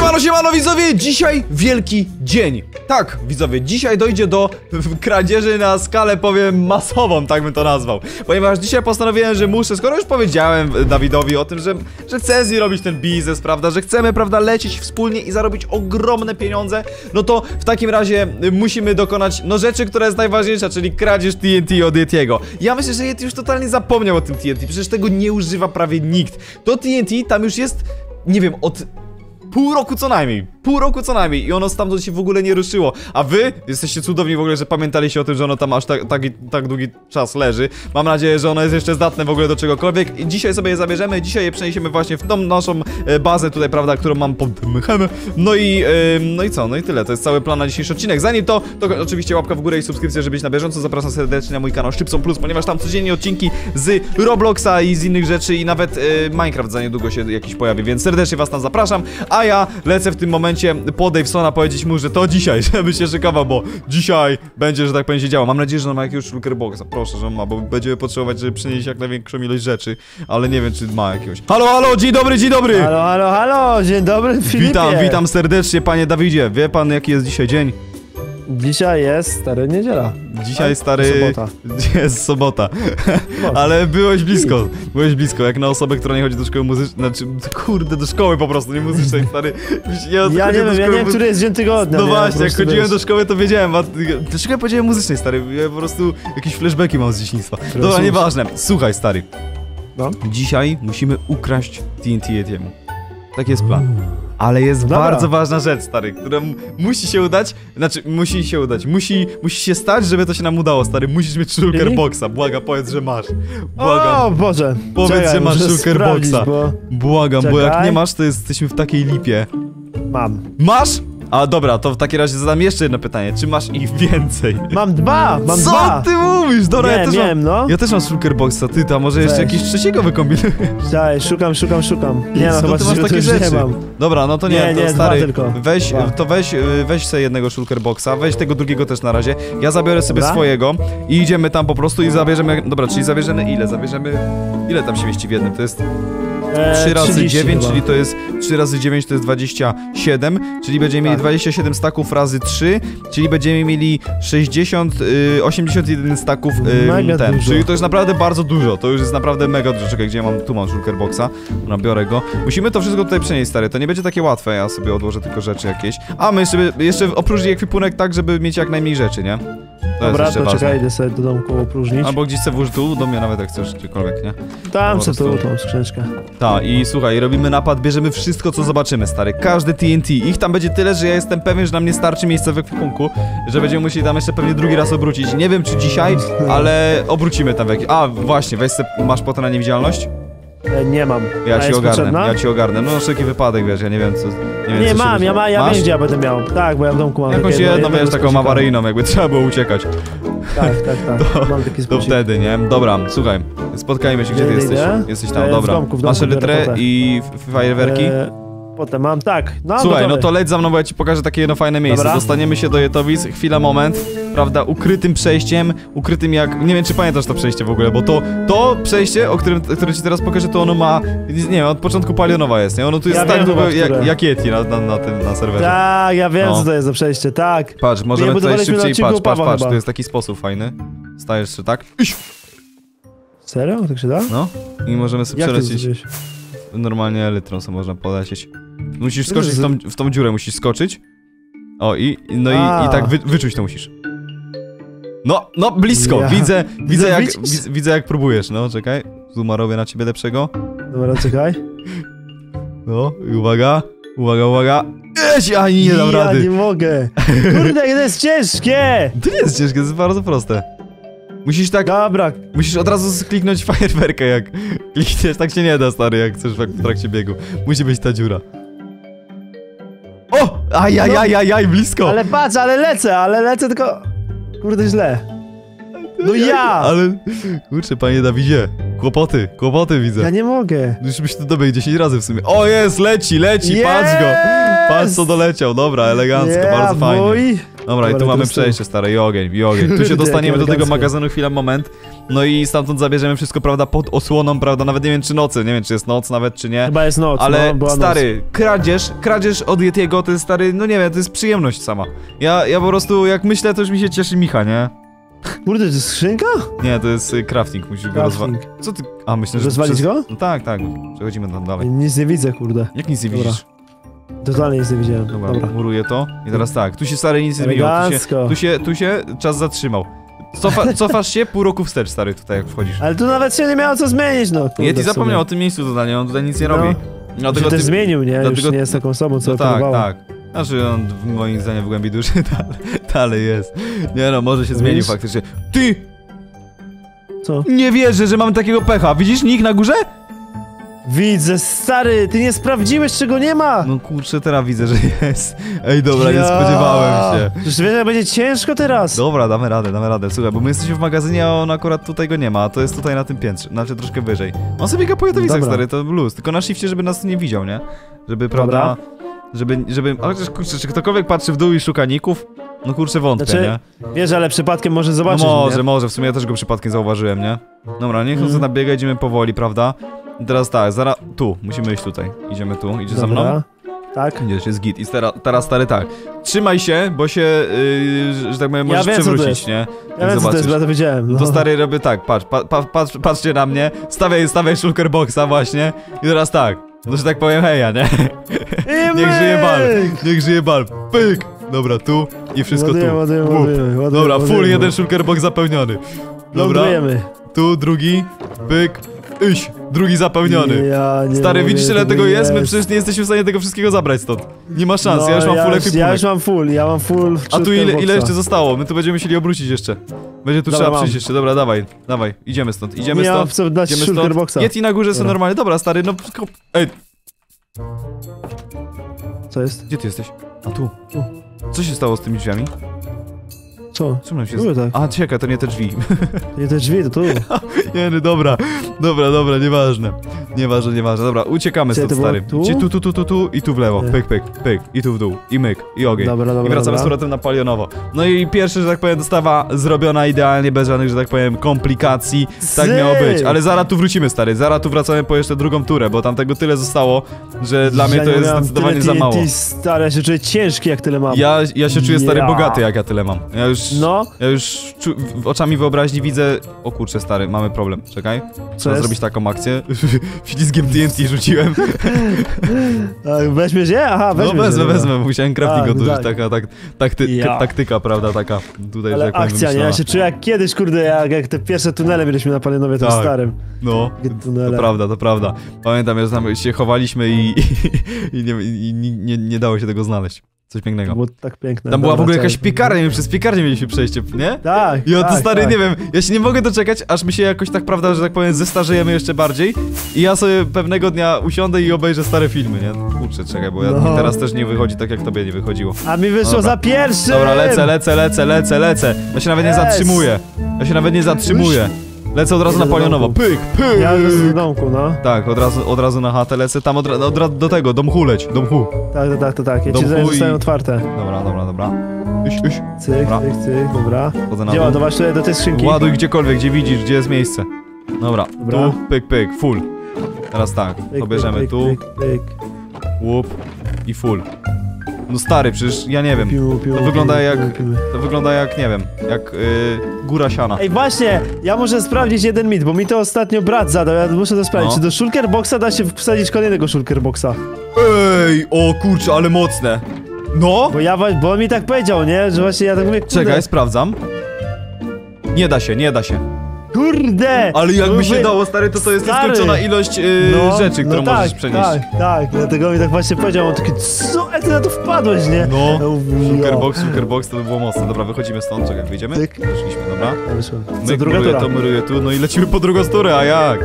Siemano widzowie, dzisiaj wielki dzień. Tak, widzowie, dzisiaj dojdzie do kradzieży na skalę, powiem, masową, tak bym to nazwał. Ponieważ dzisiaj postanowiłem, że muszę, skoro już powiedziałem Dawidowi o tym, że chcę z nim robić ten biznes, prawda, że chcemy, prawda, lecieć wspólnie i zarobić ogromne pieniądze, no to w takim razie musimy dokonać, no, rzeczy, która jest najważniejsza, czyli kradzież TNT od Yetiego. Ja myślę, że Yeti już totalnie zapomniał o tym TNT, przecież tego nie używa prawie nikt. To TNT tam już jest, nie wiem, od pół roku co najmniej i ono stamtąd się w ogóle nie ruszyło. A wy jesteście cudowni w ogóle, że pamiętaliście o tym, że ono tam aż tak długi czas leży. Mam nadzieję, że ono jest jeszcze zdatne w ogóle do czegokolwiek. I dzisiaj sobie je zabierzemy, dzisiaj je przeniesiemy właśnie w tą naszą bazę tutaj, prawda, którą mam pod mchem. No i co? No i tyle, to jest cały plan na dzisiejszy odcinek. Zanim to oczywiście łapka w górę i subskrypcja, żeby być na bieżąco. Zapraszam serdecznie na mój kanał Szczypson Plus, ponieważ tam codziennie odcinki z Robloxa i z innych rzeczy i nawet Minecraft za niedługo się jakiś pojawi, więc serdecznie was tam zapraszam. A ja lecę w tym momencie po Davesona powiedzieć mu, że to dzisiaj, żeby się szykował, bo dzisiaj będzie, że tak powiem, się działo. Mam nadzieję, że on ma jakiegoś shulkerboxa. Proszę, że on ma, bo będziemy potrzebować, żeby przynieść jak największą ilość rzeczy, ale nie wiem, czy ma jakiegoś. Halo, dzień dobry, dzień dobry! Halo, dzień dobry, Filipie. Witam serdecznie, panie Dawidzie. Wie pan, jaki jest dzisiaj dzień? Dzisiaj jest, stary, niedziela. Dzisiaj, stary, sobota. jest sobota. Ale byłeś blisko, jak na osobę, która nie chodzi do szkoły muzycznej, znaczy, kurde, do szkoły po prostu, nie muzycznej, stary. Ja nie wiem, który jest dzień tygodnia. No właśnie, jak chodziłem do szkoły, to wiedziałem, dlaczego ja powiedziałem muzycznej, stary, ja po prostu jakieś flashbacki mam z dzieciństwa. Dobra, nieważne, słuchaj, stary. No? Dzisiaj musimy ukraść TNT Yetiemu. Taki jest plan. Ale jest bardzo ważna rzecz, stary, która musi się udać, musi się stać, żeby to się nam udało, stary. Musisz mieć shulkerboxa, błagam, powiedz, że masz. Błagam. O Boże. Powiedz, że masz shulkerboxa. Błagam, bo jak nie masz, to jesteśmy w takiej lipie. Mam. Masz? A dobra, to w takim razie zadam jeszcze jedno pytanie. Czy masz ich więcej? Mam dwa! Co ty mówisz? Dobra, ja też mam shulkerboxa, ty tam może jeszcze jakiś trzeciego wykombinujesz. Daj, szukam. Nie no, chyba ty masz takie rzeczy. Nie mam. Dobra, no to nie, to stary, tylko. weź sobie jednego shulkerboxa, weź tego drugiego też na razie. Ja zabiorę sobie swojego i idziemy tam po prostu i zabierzemy, dobra, czyli zabierzemy ile? Ile tam się mieści w jednym? To jest 3 razy 9, czyli to jest 3 razy 9 to jest 27, czyli będziemy mieli 27 staków razy 3, czyli będziemy mieli 81 staków czyli to jest naprawdę bardzo dużo, to już jest naprawdę mega dużo. Czekaj, gdzie tu mam shulkerboxa, biorę go. Musimy to wszystko tutaj przenieść, stary, to nie będzie takie łatwe, ja sobie odłożę tylko rzeczy jakieś. A my jeszcze opróżnić ekwipunek tak, żeby mieć jak najmniej rzeczy, nie? Dobra, to czekaj, idę sobie do domku opróżnić. Albo gdzieś sobie włóż tu, do mnie nawet jak chcesz, gdziekolwiek, nie? Tam co tu, tą skrzyneczkę. Tak, i słuchaj, robimy napad, bierzemy wszystko, co zobaczymy, stary. Każdy TNT. Ich tam będzie tyle, że ja jestem pewien, że nam nie starczy miejsca w ekwipunku, że będziemy musieli tam jeszcze pewnie drugi raz obrócić. Nie wiem, czy dzisiaj, ale obrócimy tam A, właśnie, weź sobie, masz potem na niewidzialność? Nie mam. Ja ci ogarnę. No, wszelki wypadek, wiesz, ja nie wiem, co... Nie mam, ja wiem, gdzie ja będę miał. Tak, bo ja w domku mam jakąś jedną, wiesz, taką awaryjną, jakby trzeba było uciekać. Tak. Mam taki to wtedy, nie? Dobra, słuchaj, spotkajmy się, gdzie ty jesteś. Jesteś tam, dobra. Masz elytrę i fajerwerki? Potem mam, tak. No, słuchaj, no to leć za mną, bo ja ci pokażę takie jedno fajne miejsce. Dobra. Dostaniemy się do Jetowic, chwila, moment, prawda, ukrytym przejściem, ukrytym jak... Nie wiem, czy pamiętasz to przejście w ogóle, bo to przejście, które ci teraz pokażę, to ono ma... Nie wiem, od początku palionowa jest, nie? Ono tu jest tak długo jak Yeti na serwerze. Tak, ja wiem, co to jest za przejście, tak. Patrz, możemy tutaj szybciej, patrz, tu jest taki sposób fajny. Stajesz się tak. Serio? Tak się da? No, i możemy sobie przelecieć. Normalnie elytrą sobie można polecieć. Musisz skoczyć w tą dziurę, musisz skoczyć. O, i tak wyczuć to musisz. No, blisko, widzę jak próbujesz, no, czekaj. Zooma robię na ciebie lepszego. Dobra, czekaj. No, i uwaga. Nie dam rady. Ja nie mogę. Kurde, to jest ciężkie. To nie jest ciężkie, to jest bardzo proste. Musisz tak... Dobra. Musisz od razu kliknąć fajerwerkę, jak klikniesz, tak się nie da, stary, jak chcesz w trakcie biegu. Musi być ta dziura. O! Ajajajajaj, blisko! Ale patrz, ale lecę tylko... Kurde, źle. No ja! Ale... Kurczę, panie Dawidzie, kłopoty widzę. Ja nie mogę. Już byś tu dobiegł 10 razy w sumie. O, jest, leci, patrz go! Patrz, co doleciał, dobra, elegancko, bardzo fajnie. Dobra, i tu mamy przejście, stare, i ogień. Tu się dostaniemy do tego magazynu, chwila, moment. No i stamtąd zabierzemy wszystko, prawda, pod osłoną, prawda, nawet nie wiem czy nocy, nie wiem czy jest noc nawet, czy nie. Chyba jest noc, ale no, stary, kradzież od Yetiego to jest stary, no nie wiem, to jest przyjemność sama. Ja po prostu, jak myślę, to już mi się cieszy Micha, nie? Kurde, to jest skrzynka? Nie, to jest crafting, musisz go rozwalić. Co ty? A, myślę, że... Rozwalić go? No tak, przechodzimy tam dalej. Nic nie widzę, kurde. Jak nic nie Dobra. widzisz? Totalnie nic nie widziałem. Dobra, muruję to i teraz tak, tu się stary nic nie zmieniło, tu się czas zatrzymał. Cofasz się pół roku wstecz, stary, tutaj jak wchodzisz. Ale tu nawet się nie miało co zmienić, no. Kurde, Yeti zapomniał o tym miejscu totalnie, on tutaj nic nie robi. Dlatego też zmienił, nie? dlatego... Już nie jest taką osobą, co tak, operowała. tak. Znaczy on moim zdaniem w głębi duszy dalej jest. Nie no, może się zmienił faktycznie. Ty! Co? Nie wierzę, że mamy takiego pecha. Widzisz nick na górze? Widzę, stary, ty nie sprawdziłeś, czego nie ma! No kurczę, teraz widzę, że jest. Ej, dobra, nie spodziewałem się. Przecież wiesz, jak będzie ciężko teraz. Dobra, damy radę. Słuchaj, bo my jesteśmy w magazynie, a on akurat tutaj go nie ma, a to jest tutaj na tym piętrze, znaczy troszkę wyżej. On sobie biega po Jetowicach, stary, to luz. Tylko na shifcie, żeby nas nie widział, nie? Żeby, prawda, żeby... Ale chociaż, kurczę, czy ktokolwiek patrzy w dół i szuka ników? No kurczę, wątpię, znaczy, nie? Wiesz, ale przypadkiem może zobaczyć, no może, w sumie ja też go przypadkiem zauważyłem, nie? Dobra, niech on sobie nabiega, idziemy powoli, prawda? I teraz tak, zaraz... Tu, musimy iść tutaj. Idziemy tu, idzie za mną? Tak. Idziesz, jest git. I teraz stary tak. Trzymaj się, bo się, że tak powiem, możesz przewrócić, nie? Ja wiem, co to jest, bo ja to widziałem. No. To stary robię tak, patrzcie na mnie. Stawiaj shulkerboxa właśnie. I teraz tak. No, że tak powiem, heja, nie? Niech żyje bal. Pyk! Dobra, tu i wszystko ładujemy, dobra, full jeden shulkerbox zapełniony. Dobra. Tu drugi, pyk. Drugi zapełniony. Stary, widzisz ile tego jest? My przecież nie jesteśmy w stanie tego wszystkiego zabrać stąd. Nie ma szans, ja już mam full ekwipunek. Ja mam full. A tu ile jeszcze zostało? My tu będziemy musieli obrócić jeszcze. Będzie tu trzeba przyjść jeszcze, dobra, dawaj, idziemy stąd, idziemy stąd. Yeti na górze są normalnie, dobra stary, no... Ej! Co jest? Gdzie ty jesteś? A tu. Co się stało z tymi drzwiami? Co? Czemu się... tak. A, czekaj, to nie te drzwi. To nie te drzwi, to tu. Nie, no dobra, nieważne. Dobra, uciekamy stąd, stary. Tu i tu w lewo. Pyk, i tu w dół. I myk, i ogień. Dobra, I wracamy z powrotem na palionowo. No i pierwszy, że tak powiem, dostawa zrobiona idealnie, bez żadnych, że tak powiem, komplikacji. Tak miało być. Ale zaraz tu wrócimy, stary. Zaraz tu wracamy po jeszcze drugą turę, bo tam tego tyle zostało, że dla mnie to jest zdecydowanie za mało. Stary, ja się czuję ciężki, jak tyle mam. Ja się czuję, stary, bogaty, jak ja tyle mam. Ja już oczami wyobraźni widzę... O kurczę, stary, mamy problem. Czekaj. Trzeba zrobić taką akcję. Ślizgiem TNT rzuciłem. Weźmiesz je? Aha, wezmę. Musiałem crafting odłożyć. Taktyka, prawda, taka. Tutaj, ale tak akcja, nie? Ja się czuję jak kiedyś, kurde, jak te pierwsze tunele mieliśmy na Palionowie, tym starym. No, to prawda. Pamiętam, że tam się chowaliśmy i nie dało się tego znaleźć. Coś pięknego. To było tak piękne. Tam była w ogóle jakaś piekarnia, my przez piekarnię mieliśmy przejście, nie? Tak. I to stary, nie wiem, ja się nie mogę doczekać, aż my się jakoś tak, prawda, że tak powiem, zestarzejemy jeszcze bardziej. I ja sobie pewnego dnia usiądę i obejrzę stare filmy, nie? Kurczę, czekaj, bo mi teraz też nie wychodzi tak, jak tobie nie wychodziło. A mi wyszło za pierwszym! Dobra, lecę. Ja się nawet nie zatrzymuję. Lecę od razu na palionowo. Pyk! Ja już z domku, no. Tak, od razu na chatę lecę, tam do tego, do mchu leć, do mchu. Tak. Ja ci zostają otwarte. Dobra. Cyk, dobra. Gdzie ładować tutaj do tej skrzynki? Ładuj gdziekolwiek, gdzie widzisz, gdzie jest miejsce. Dobra. Tu, pyk, full. Teraz tak, to bierzemy tu. Łup i full. No stary, przecież ja nie wiem. To wygląda jak, nie wiem, jak góra siana. Ej, właśnie, ja muszę sprawdzić jeden mit, bo mi to ostatnio brat zadał, ja muszę to sprawdzić. Czy do shulkerboxa da się wsadzić kolejnego shulkerboxa? Ej, o kurczę, ale mocne. No? Bo on mi tak powiedział, nie? Że właśnie ja tak mówię, kurde. Czekaj, sprawdzam. Nie da się. Kurde! Ale jakby się dało, stary, to jest nieskończona ilość rzeczy, którą możesz przenieść. Tak, dlatego mi tak właśnie powiedział, on taki, co? Ty na to wpadłeś, nie? No, shulkerbox to by było mocne. Dobra, wychodzimy stąd, czekaj, wyjdziemy? Wyszliśmy, dobra. Co, druga tura? Myruję tu, no i lecimy po drugą turę, a jak?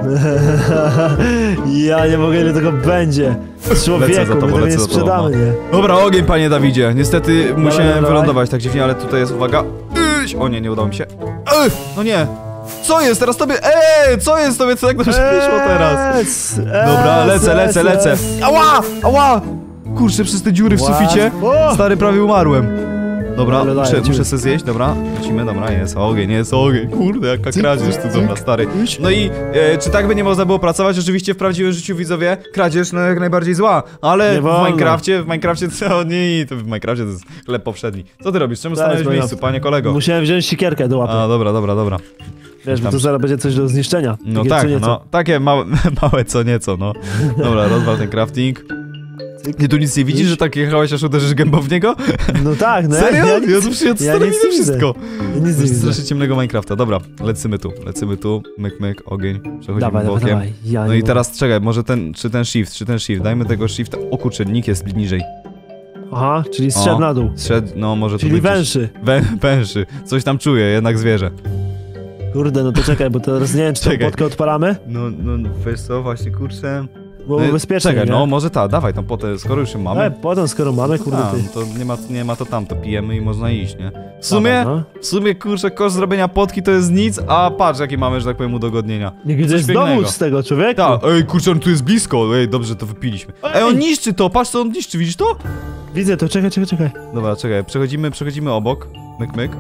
Ja nie mogę, ile tego będzie. Człowieku, my tego nie sprzedamy, nie? Dobra, ogień, panie Dawidzie. Niestety musiałem wylądować tak dziwnie, ale tutaj jest, uwaga. O nie udało mi się. No nie. Co jest teraz tobie? Co jest tobie? Co jak to się wyszło teraz? Dobra, lecę. Ała! Kurczę, przez te dziury w suficie. Stary, prawie umarłem. Dobra, Ale muszę lecimy. sobie zjeść, dobra. Lecimy, dobra, jest ogień, kurde, jaka kradzież tu, dobra, stary. No i czy tak by nie można było pracować? Oczywiście w prawdziwym życiu, widzowie, kradzież no jak najbardziej zła, ale Nie w wolno. Minecrafcie to nie, to w Minecrafcie to jest chleb powszedni. Co ty robisz? Czemu stanąłeś w bo miejscu, panie kolego? Musiałem wziąć sikierkę do łapy. A, dobra. Wiesz, bo tam- to zaraz będzie coś do zniszczenia. No Takie tak, co nieco. no, takie małe co nieco, no. Dobra, rozwal ten crafting. Ty tu nic nie widzisz, że tak jechałeś, aż uderzysz gębą w niego? No tak, no Serio? ja Ja nic, tu przyjadę, ja stary, nic widzę nie widzę. wszystko. ja nic nie widzę. Strasznie ciemnego Minecrafta, dobra, lecimy tu, myk, ogień, przechodzimy Dawaj, bokiem. dawaj. Ja No nie i teraz czekaj, może czy ten shift, dajmy tego shifta, o kurczę, nick jest niżej. Aha, czyli zszedł O. na dół. No może Czyli to być węszy. węszy, coś tam czuję, jednak zwierzę. Kurde, no to czekaj, bo teraz nie wiem, czy tą Czekaj. potkę odpalamy? No, wiesz co, właśnie kurczę. Bo bezpiecznie, Czekaj, nie? no może dawaj tą potę, skoro już ją mamy. Ale potem, skoro mamy, kurde, A, ty. to nie ma to tam, to pijemy i można iść, nie? W sumie, kurczę, koszt zrobienia potki to jest nic, a patrz jakie mamy, że tak powiem, udogodnienia. Nie widzę Coś pięknego. dowód z tego, człowieku. Tak, ej, kurczę, on tu jest blisko, dobrze, że to wypiliśmy. Ej, on niszczy to, patrz co on niszczy, widzisz to? Widzę to, czekaj. Dobra, czekaj, przechodzimy obok, myk.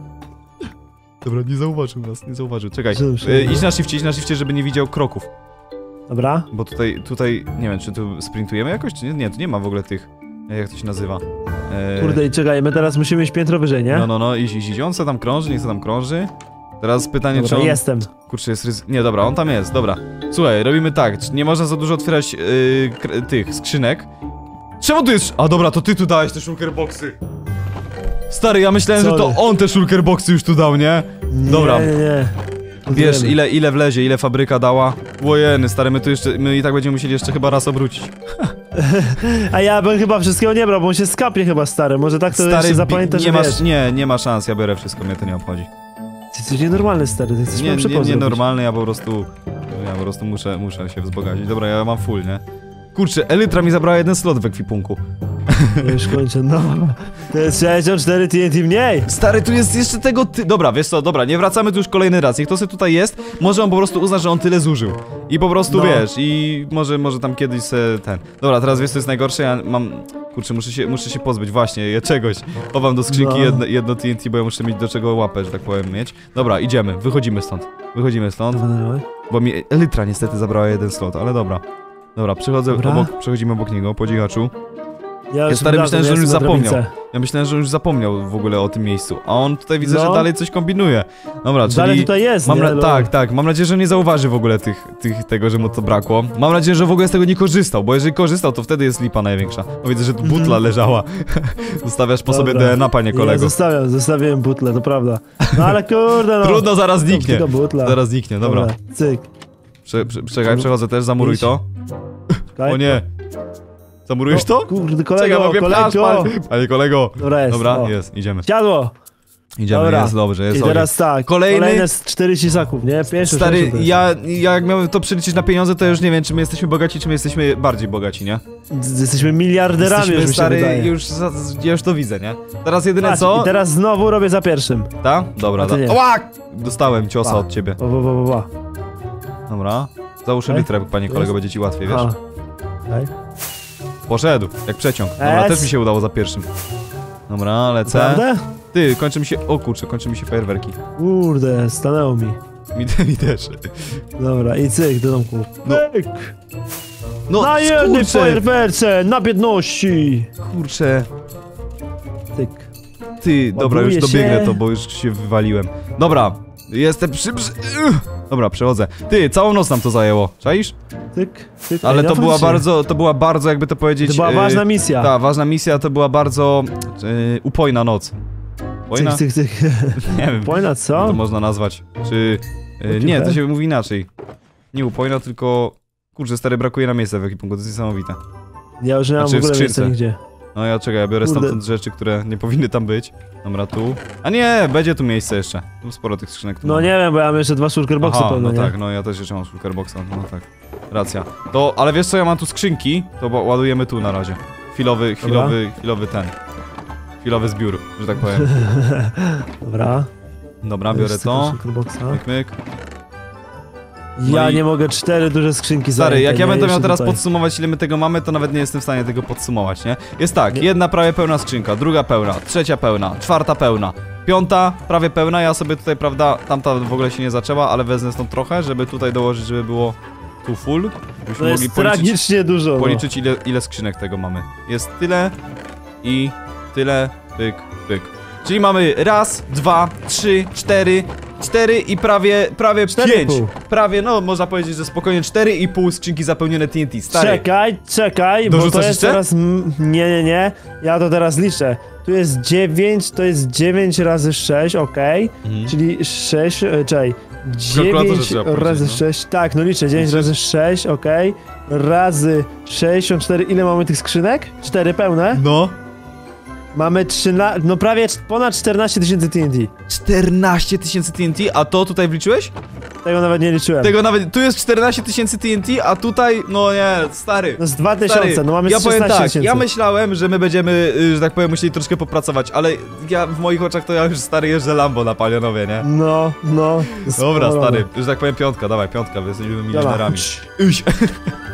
Dobra, nie zauważył, czekaj. Dobrze. Idź na shifcie, żeby nie widział kroków. Dobra. Bo tutaj, nie wiem, czy tu sprintujemy jakoś, czy nie? Nie, tu nie ma w ogóle tych, jak to się nazywa. Kurde, i czekaj, my teraz musimy iść piętro wyżej, nie? No, idź, on co tam krąży, nie co tam krąży. Teraz pytanie, Dobra, czy on... jestem. Kurczę, jest ryzyko. Nie, dobra, on tam jest, dobra. Słuchaj, robimy tak, nie można za dużo otwierać tych skrzynek. Czemu tu jest... A dobra, to ty tu dałeś te shulker boxy. Stary, ja myślałem, że to Sorry. on te shulker boxy już tu dał, nie? Dobra. Nie. Wiesz, ile wlezie, ile fabryka dała? Łojeny, stary, my i tak będziemy musieli jeszcze chyba raz obrócić. A ja bym chyba wszystkiego nie brał, bo on się skapie chyba, stary. Może tak to jeszcze zapamiętasz, że wiesz. nie ma szans, ja biorę wszystko, mnie to nie obchodzi. Ty jesteś nienormalny, stary, ty chcesz Nie normalny, ja po prostu muszę się wzbogacić. Dobra, ja mam full, nie? Kurczę, Elytra mi zabrała jeden slot w ekwipunku. Już kończę, no. To jest 64 TNT mniej. Stary, tu jest jeszcze tego Dobra, wiesz co, dobra, nie wracamy tu już kolejny raz. Niech to sobie tutaj jest, może on po prostu uzna, że on tyle zużył. I po prostu, No. wiesz, i może tam kiedyś se ten... Dobra, teraz wiesz co jest najgorsze, ja mam... Kurczę, muszę się pozbyć właśnie czegoś. Chowam do skrzynki No. jedno TNT, bo ja muszę mieć do czego łapę, że tak powiem, mieć. Dobra, idziemy, wychodzimy stąd. Bo mi Elytra niestety zabrała jeden slot, ale dobra. Dobra, przechodzimy obok niego, po cichaczu. Ja stary, myślałem, że on już jestem na zapomniał. drabince. Ja myślałem, że on już zapomniał w ogóle o tym miejscu, a on tutaj widzę, No. że dalej coś kombinuje. Dobra, czyli... Dalej tutaj jest, nie? No. Tak, mam nadzieję, że nie zauważy w ogóle tego, że mu to brakło. Mam nadzieję, że w ogóle z tego nie korzystał, bo jeżeli korzystał, to wtedy jest lipa największa. Bo widzę, że tu butla leżała. Zostawiasz po sobie Dobra. DNA, panie kolego. Ja zostawiłem butlę, to prawda. No ale kurde, no. Trudno, zaraz zniknie. Tylko butla. Zaraz zniknie, dobra. Cyk. Czekaj, przechodzę też, zamuruj Idź. to. Czekaj. O nie. Zamurujesz to? Kurde, Czekaj, kolego, mogę plaż, kolego. panie kolego. Dobra, jest. Dobra, o. jest, idziemy. Siadło. Idziemy, Dobra. jest dobrze, jest I ogień. teraz tak, Kolejny- kolejne z 40 saków, nie? Pierwszy, Stary, sześć, ja jak miałem to przeliczyć na pieniądze, to już nie wiem, czy my jesteśmy bogaci, czy my jesteśmy bardziej bogaci, nie? Jesteśmy miliarderami, już mi się stary, wydaje. ja już to widzę, nie? Teraz jedyne Patrz, co... i teraz znowu robię za pierwszym. Ta? Dobra, A ty nie. Oła! Dostałem ciosa od ciebie. Ba. Dobra. Załóż Okej. litrę, panie kolego, będzie ci łatwiej, wiesz? A. Okej. Poszedł, jak przeciąg. Dobra, też mi się udało za pierwszym. Dobra, lecę. Prawda? Ty, kończy mi się... O kurczę, kończy mi się fajerwerki. Kurde, stanęło mi. Mi też. Dobra, i cyk do domku. No. Cyk. No, Na jednej kurczę, fajerwerce, na biedności. kurczę. Cyk. Ty, dobra, już Ładuje dobiegnę się. to, bo już się wywaliłem. Dobra, jestem Dobra, przechodzę. Ty, całą noc nam to zajęło, czaisz? Cyk, cyk. Ale Ej, to no była faktycznie. bardzo, jakby to powiedzieć... To była ważna misja. Tak, ważna misja, to była bardzo upojna noc. Upojna? Cyk. Nie wiem, Pojna jak co? to można nazwać. Czy... nie, to się mówi inaczej. Nie upojna, tylko... Kurczę, stary, brakuje na miejsca w ekwipunku, to jest niesamowite. Ja już nie mam Znaczy, w ogóle w miejsca skrzynce. nigdzie. No ja czekaj, ja biorę Kurde. stamtąd rzeczy, które nie powinny tam być. Dobra, tu. A nie, będzie tu miejsce jeszcze. Tu sporo tych skrzynek. Tu No mam. nie wiem, bo ja mam jeszcze 2 shulkerboxy Aha, pewno, no nie? tak, no ja też jeszcze mam shulkerboxa, no tak. Racja. To, ale wiesz co, ja mam tu skrzynki, to ładujemy tu na razie. Chwilowy zbiór, że tak powiem. Dobra. Dobra, biorę Jest to. shulkerboxa. Myk, myk. Ja nie mogę, 4 duże skrzynki Stary, zajęte, jak ja nie? będę miał Jeszcze teraz tutaj. podsumować, ile my tego mamy, to nawet nie jestem w stanie tego podsumować, nie? Jest tak, jedna prawie pełna skrzynka, druga pełna, trzecia pełna, czwarta pełna, piąta prawie pełna, ja sobie tutaj, prawda, tamta w ogóle się nie zaczęła, ale wezmę stąd trochę, żeby tutaj dołożyć, żeby było tu full, żebyśmy To mogli jest tragicznie dużo. No. policzyć ile skrzynek tego mamy. Jest tyle i tyle, pyk, pyk. Czyli mamy raz, 2, 3, 4 i prawie 5. 4,5. Prawie, no można powiedzieć, że spokojnie 4,5 skrzynki zapełnione TNT. Stary. Czekaj, bo Dorzucasz to jest jeszcze? teraz... Nie. Ja to teraz liczę. Tu jest 9, to jest 9 razy 6, okej. Czyli 6, czekaj. Kalkulatorze 9 trzeba policzyć, razy no. 6, tak, no liczę, 9 Liczysz? razy 6, okej. Razy 64, ile mamy tych skrzynek? 4 pełne? No. Mamy 13, no prawie ponad 14 000 TNT. 14 tysięcy TNT, a to tutaj wliczyłeś? Tego nawet nie liczyłem. Tego nawet, tu jest 14 tysięcy TNT, a tutaj, no nie, stary. No z 2000, no mamy Ja powiem 16 tak, 000. ja myślałem, że my będziemy, że tak powiem, musieli troszkę popracować, ale ja w moich oczach to ja już stary jeżdżę Lambo na Palionowie, nie? No. Dobra, sporo. stary, że tak powiem piątka, dawaj, piątka, bo jesteśmy milionerami. Dobra. Iś.